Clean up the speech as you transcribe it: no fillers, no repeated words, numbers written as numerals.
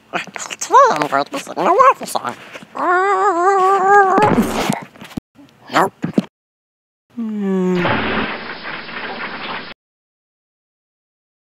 Today I'm going to be singing a waffle song.